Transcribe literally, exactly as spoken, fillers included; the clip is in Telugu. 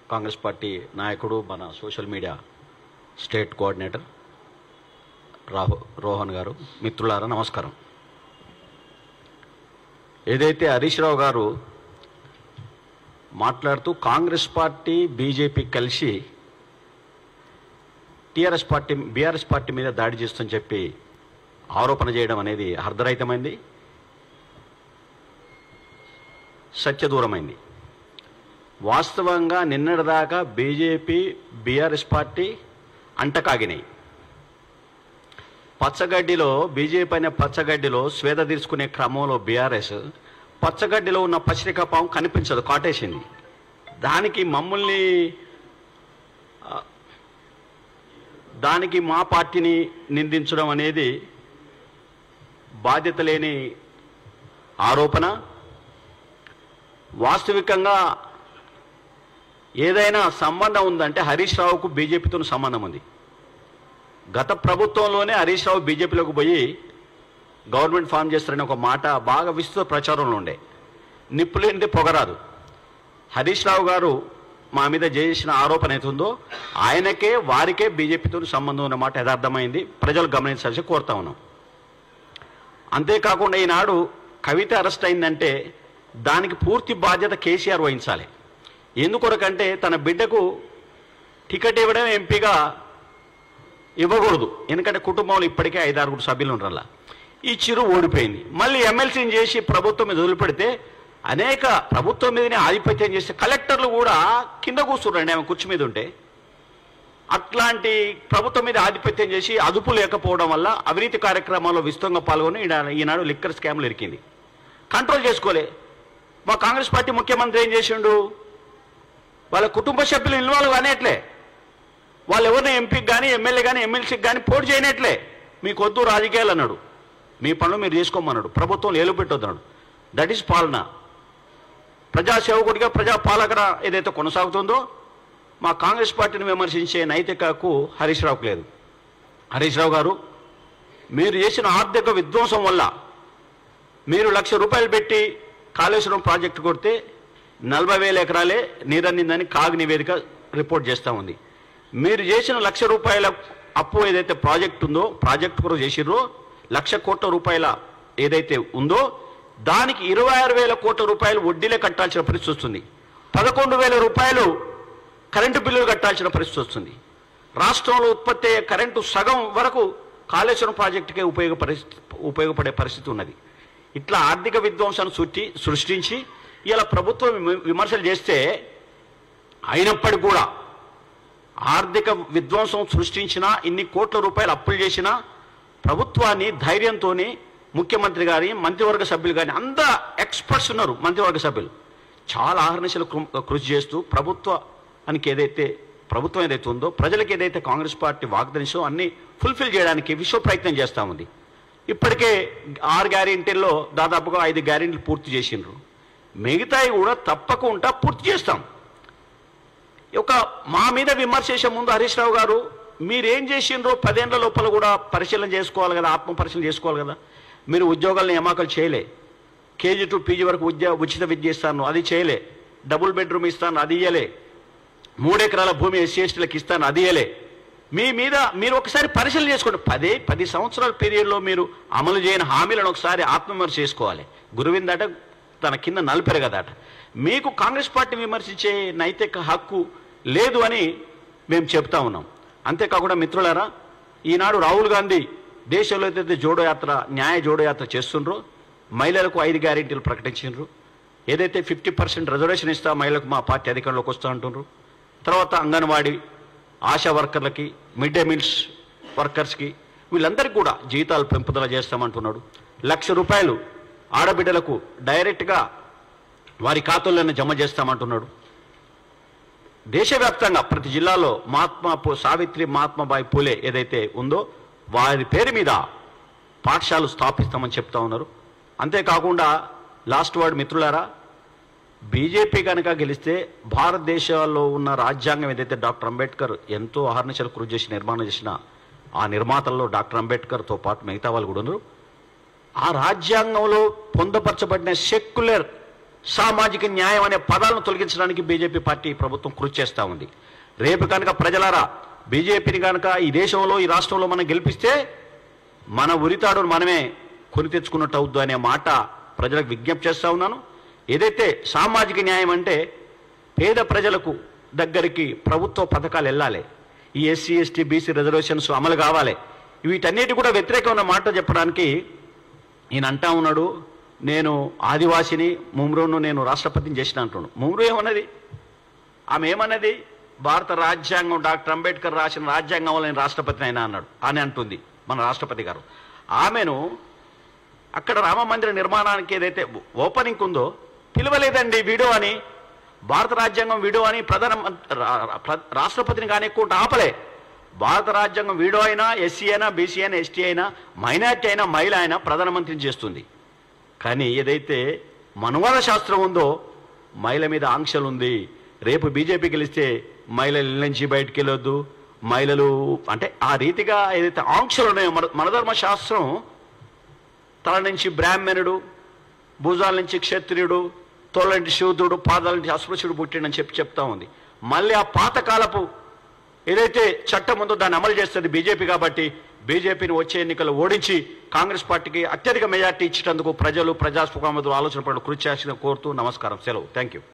కాంగ్రెస్ పార్టీ నాయకుడు మన social media state coordinator Rahu Rohan గారు, మిత్రులారా నమస్కారం. ఏదైతే హరీష్ రావు గారు మాట్లాడుతూ కాంగ్రెస్ పార్టీ బీజేపీ కలిసి టీఆర్ఎస్ పార్టీ బీఆర్ఎస్ పార్టీ మీద దాడి చేస్తుందని చెప్పి ఆరోపణ చేయడం అనేది అర్ధరహితమైంది, సత్యదూరమైంది. వాస్తవంగా నిన్నటిదాకా బీజేపీ బీఆర్ఎస్ పార్టీ అంటకాగినాయి. పచ్చగడ్డిలో బీజేపీ అనే పచ్చగడ్డిలో స్వేద తీసుకునే క్రమంలో బీఆర్ఎస్ పచ్చగడ్డిలో ఉన్న పచ్చిరికా పాము కనిపించదు, కాటేసింది. దానికి మమ్మల్ని దానికి మా పార్టీని నిందించడం అనేది బాధ్యత లేని ఆరోపణ. వాస్తవికంగా ఏదైనా సంబంధం ఉందంటే హరీష్ రావుకు బీజేపీతో సంబంధం ఉంది. గత ప్రభుత్వంలోనే హరీష్ రావు బీజేపీలోకి పోయి గవర్నమెంట్ ఫామ్ చేస్తారని ఒక మాట బాగా విస్తృత ప్రచారంలో ఉండే. నిప్పులేనిది పొగరాదు. హరీష్ రావు గారు మా మీద చేసిన ఆరోపణ అవుతుందో ఆయనకే వారికే బీజేపీతో సంబంధం ఉన్నమాట యథార్థమైంది, ప్రజలు గమనించాల్సి కోరుతా ఉన్నాం. అంతేకాకుండా ఈనాడు కవిత అరెస్ట్ అయిందంటే దానికి పూర్తి బాధ్యత కేసీఆర్ వహించాలి. ఎందుకొరకంటే తన బిడ్డకు టికెట్ ఇవ్వడం ఎంపీగా ఇవ్వకూడదు, ఎందుకంటే కుటుంబంలో ఇప్పటికే ఐదారుగురు సభ్యులు ఉండరల్లా. ఈ చిరు ఓడిపోయింది. మళ్ళీ ఎమ్మెల్సీని చేసి ప్రభుత్వం మీద వదిలిపెడితే అనేక ప్రభుత్వం మీదనే ఆధిపత్యం చేస్తే కలెక్టర్లు కూడా కింద కూర్చుండండి ఆమె కుర్చీ మీద ఉంటే. అట్లాంటి ప్రభుత్వం మీద ఆధిపత్యం చేసి అదుపు లేకపోవడం వల్ల అవినీతి కార్యక్రమాల్లో విస్తృతంగా పాల్గొని ఈనాడు లిక్కర్ స్కామ్లు ఇరికింది. కంట్రోల్ చేసుకోలే. మా కాంగ్రెస్ పార్టీ ముఖ్యమంత్రి ఏం చేసిండు, వాళ్ళ కుటుంబ సభ్యులు ఇన్వాల్వ్ కానేట్లే, వాళ్ళు ఎవరిని ఎంపీకి కానీ ఎమ్మెల్యే కానీ ఎమ్మెల్సీకి కానీ పోటీ చేయనట్లే. మీకు వద్దు రాజకీయాలు అన్నాడు, మీ పనులు మీరు చేసుకోమన్నాడు, ప్రభుత్వం ఏలు పెట్టొద్దన్నాడు. దట్ ఈస్ పాలన. ప్రజాసేవకుడిగా ప్రజాపాలకన ఏదైతే కొనసాగుతుందో మా కాంగ్రెస్ పార్టీని విమర్శించే నైతికకు హరీష్ రావుకు లేదు. హరీష్ రావు గారు, మీరు చేసిన ఆర్థిక విధ్వంసం వల్ల మీరు లక్ష రూపాయలు పెట్టి కాళేశ్వరం ప్రాజెక్టు కొడితే నలభై వేల ఎకరాలే నీరన్నిందని కాగ్ నివేదిక రిపోర్ట్ చేస్తూ ఉంది. మీరు చేసిన లక్ష రూపాయల అప్పు ఏదైతే ప్రాజెక్ట్ ఉందో ప్రాజెక్టు కూడా చేసిర్రో లక్ష కోట్ల రూపాయల ఏదైతే ఉందో దానికి ఇరవై ఆరు వేల కోట్ల రూపాయలు వడ్డీలే కట్టాల్సిన పరిస్థితి వస్తుంది. పదకొండు వేల రూపాయలు కరెంటు బిల్లులు కట్టాల్సిన పరిస్థితి వస్తుంది. రాష్ట్రంలో ఉత్పత్తి అయ్యే కరెంటు సగం వరకు కాళేశ్వరం ప్రాజెక్టుకే ఉపయోగ పరిస్థితి ఉపయోగపడే పరిస్థితి ఉన్నది. ఇట్లా ఆర్థిక విధ్వంసాన్ని సృష్టి సృష్టించి ఇలా ప్రభుత్వం విమర్శలు చేస్తే అయినప్పటికీ కూడా ఆర్థిక విధ్వంసం సృష్టించినా ఇన్ని కోట్ల రూపాయలు అప్పులు చేసినా ప్రభుత్వాన్ని ధైర్యంతో ముఖ్యమంత్రి గారి మంత్రివర్గ సభ్యులు కానీ అందరూ ఎక్స్పర్ట్స్ ఉన్నారు. మంత్రివర్గ సభ్యులు చాలా ఆహర్నిశలు కృషి చేస్తూ ప్రభుత్వానికి ఏదైతే ప్రభుత్వం ఏదైతే ఉందో ప్రజలకు ఏదైతే కాంగ్రెస్ పార్టీ వాగ్దానిసో అన్ని ఫుల్ఫిల్ చేయడానికి విశ్వ ప్రయత్నం చేస్తూ ఉంది. ఇప్పటికే ఆరు గ్యారెంటీల్లో దాదాపుగా ఐదు గ్యారెంటీలు పూర్తి చేసిండ్రు. మిగతాయి కూడా తప్పకుండా పూర్తి చేస్తాం. ఒక మా మీద విమర్శ చేసే ముందు హరీష్ రావు గారు మీరేం చేసిండ్రో పదేళ్ల లోపల కూడా పరిశీలన చేసుకోవాలి కదా, ఆత్మ పరిశీలన చేసుకోవాలి కదా. మీరు ఉద్యోగాలను నియామకాలు చేయలే, కేజీ టు పీజీ వరకు ఉద్యోగ ఉచిత విద్య ఇస్తాను అది చేయలే, డబుల్ బెడ్రూమ్ ఇస్తాను అది ఇయ్యలే, మూడెకరాల భూమి ఎస్సీ ఎస్టీలకు ఇస్తాను అది ఇయ్యలే. మీ మీద మీరు ఒకసారి పరిశీలన చేసుకోండి. పదే పది సంవత్సరాల పీరియడ్లో మీరు అమలు చేయని హామీలను ఒకసారి ఆత్మవిమర్శ చేసుకోవాలి. గురువిందట తన కింద నలిపారు కదట. మీకు కాంగ్రెస్ పార్టీ విమర్శించే నైతిక హక్కు లేదు అని మేము చెప్తా ఉన్నాం. అంతేకాకుండా మిత్రులారా, ఈనాడు రాహుల్ గాంధీ దేశంలో ఏదైతే జోడో యాత్ర న్యాయ జోడో యాత్ర చేస్తుండ్రో మహిళలకు ఐదు గ్యారెంటీలు ప్రకటించారు. ఏదైతే ఫిఫ్టీ పర్సెంట్ రిజర్వేషన్ ఇస్తా మహిళలకు మా పార్టీ అధికారంలోకి వస్తూ అంటున్నారు. తర్వాత అంగన్వాడీ ఆశా వర్కర్లకి, మిడ్ డే మీల్స్ వర్కర్స్కి వీళ్ళందరికీ కూడా జీతాలు పెంపుదల చేస్తామంటున్నాడు. లక్ష రూపాయలు ఆడబిడ్డలకు డైరెక్ట్గా వారి ఖాతాల్లోనే జమ చేస్తామంటున్నాడు. దేశవ్యాప్తంగా ప్రతి జిల్లాలో మహాత్మా సావిత్రి మహాత్మాబాయి పూలే ఏదైతే ఉందో వారి పేరు మీద పాఠశాలలు స్థాపిస్తామని చెప్తా ఉన్నారు. అంతేకాకుండా లాస్ట్ వర్డ్ మిత్రులారా, బీజేపీ కనుక గెలిస్తే భారతదేశంలో ఉన్న రాజ్యాంగం ఏదైతే డాక్టర్ అంబేద్కర్ ఎంతో అహర్నిశలు కృషి చేసి నిర్మాణం చేసిన ఆ నిర్మాతల్లో డాక్టర్ అంబేద్కర్తో పాటు మిగతా వాళ్ళు కూడా ఉన్నారు. ఆ రాజ్యాంగంలో పొందపరచబడిన సెక్యులర్ సామాజిక న్యాయం అనే పదాలను తొలగించడానికి బీజేపీ పార్టీ ప్రభుత్వం కృషి చేస్తూ ఉంది. రేపు కనుక ప్రజలారా బీజేపీని కనుక ఈ దేశంలో ఈ రాష్ట్రంలో మనం గెలిపిస్తే మన ఉరితాడును మనమే కొని తెచ్చుకున్నట్టు అవుద్దు అనే మాట ప్రజలకు విజ్ఞప్తి చేస్తూ ఉన్నాను. ఏదైతే సామాజిక న్యాయం అంటే పేద ప్రజలకు దగ్గరికి ప్రభుత్వ పథకాలు వెళ్ళాలి, ఈ ఎస్సీ ఎస్టీ బీసీ రిజర్వేషన్స్ అమలు కావాలి, వీటన్నిటి కూడా వ్యతిరేకమైన మాట చెప్పడానికి ఈయన అంటా ఉన్నాడు, నేను ఆదివాసిని ముమ్రోను నేను రాష్ట్రపతిని చేసిన అంటున్నాడు. ముమ్రు ఏమన్నది? ఆమె ఏమన్నది? భారత రాజ్యాంగం డాక్టర్ అంబేద్కర్ రాసిన రాజ్యాంగం వల్ల నేను రాష్ట్రపతిని అయినా అన్నాడు అని అంటుంది మన రాష్ట్రపతి గారు. ఆమెను అక్కడ రామ మందిర నిర్మాణానికి ఏదైతే ఓపెనింగ్ ఉందో పిలవలేదండి వీడియో అని, భారత రాజ్యాంగం వీడియో అని ప్రధాన రాష్ట్రపతిని కానీ ఎక్కువ ఆపలే. భారత రాజ్యాంగం వీడియో అయినా ఎస్సీ అయినా బీసీ అయినా ఎస్టీ అయినా మైనార్టీ అయినా మహిళ అయినా ప్రధానమంత్రిని చేస్తుంది. కానీ ఏదైతే మనువాద శాస్త్రం ఉందో మహిళ మీద ఆంక్షలు ఉంది. రేపు బీజేపీ గెలిస్తే మహిళలు ఇళ్ళ నుంచి బయటికి వెళ్ళొద్దు, మహిళలు అంటే ఆ రీతిగా ఏదైతే ఆంక్షలు ఉన్నాయో మన మనధర్మ శాస్త్రం తల నుంచి బ్రాహ్మణుడు, భుజాల నుంచి క్షత్రియుడు, తోళ్ళ నుంచి శూద్రుడు, పాదాల నుంచి అస్పృశ్యుడు పుట్టిండని చెప్పి చెప్తా ఉంది. మళ్ళీ ఆ పాతకాలపు ఏదైతే చట్టం ఉందో దాన్ని అమలు చేస్తుంది బీజేపీ. కాబట్టి బీజేపీని వచ్చే ఎన్నికలు ఓడించి కాంగ్రెస్ పార్టీకి అత్యధిక మెజార్టీ ఇచ్చేందుకు ప్రజలు ప్రజాస్వామ్య ఆలోచన పట్ల కృషి చేయాల్సిన కోరుతూ నమస్కారం, సెలవు. Thank you.